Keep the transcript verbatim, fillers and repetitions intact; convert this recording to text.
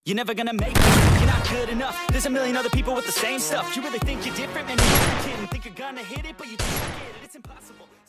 You're never gonna make it, you're not good enough. There's a million other people with the same stuff. You really think you're different? Man, you're just kidding. Think you're gonna hit it, but you just forget it. It's impossible.